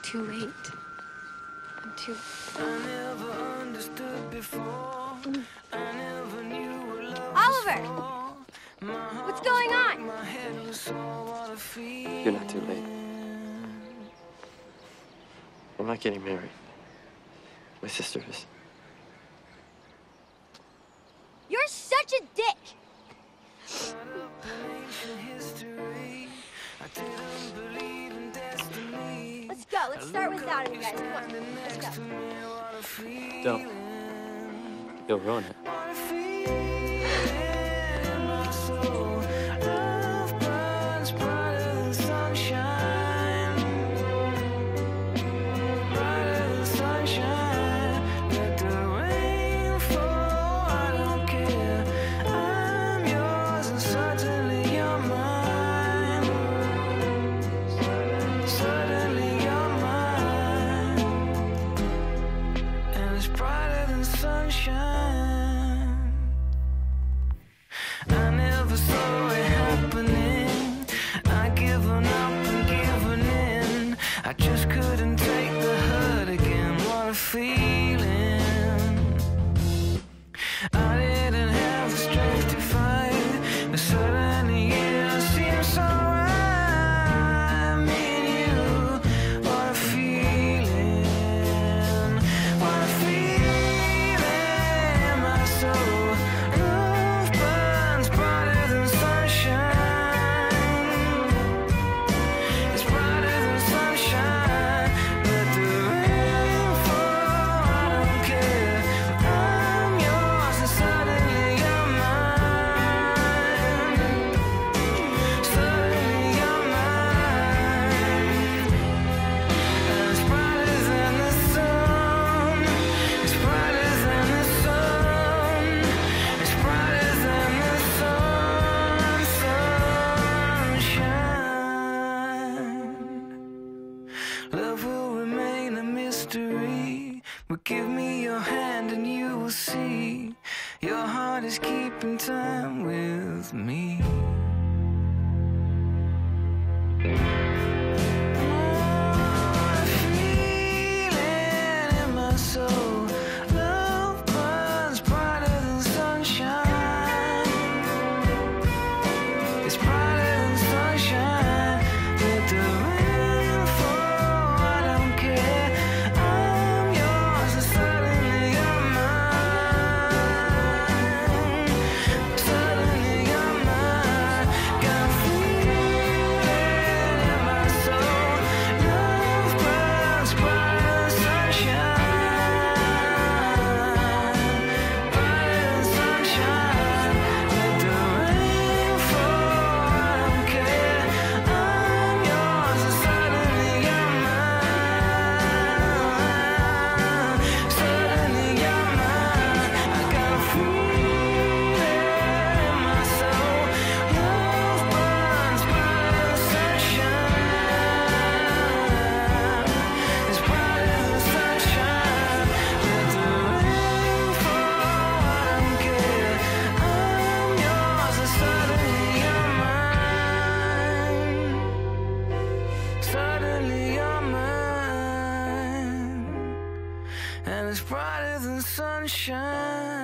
too late. I'm too... I never understood before. I never knew what love Oliver! was. What's going on? My head was so what a feeling. You're not too late. I'm not getting married. My sister is. You're such a dick! Let's go. Let's start without you guys. Come on. Let's go. Don't. You'll ruin it. I never saw it happening. I given up and given in. I just couldn't take the hurt again. What a feeling. I didn't have the strength to fight, but suddenly it seems so right. Me and you. What a feeling. What a feeling. My soul. Love will remain a mystery, but give me your hand and you will see. Your heart is keeping time with me. Oh, a feeling in my soul. Love burns brighter than sunshine. It's brighter than sunshine. Let the rain fall, I don't care. I'm yours and suddenly you're mine. Suddenly you're mine. Got a feeling in my soul. Love burns brighter than sunshine. Brighter than sunshine. Let the rain fall, I don't care. I'm yours and suddenly you're mine. Suddenly you're mine. I got a feeling in my soul. Love burns brighter than sunshine. It's brighter than sunshine. Let the rain fall, I don't care. I'm yours and suddenly you're mine. Suddenly you're mine. And it's brighter than sunshine.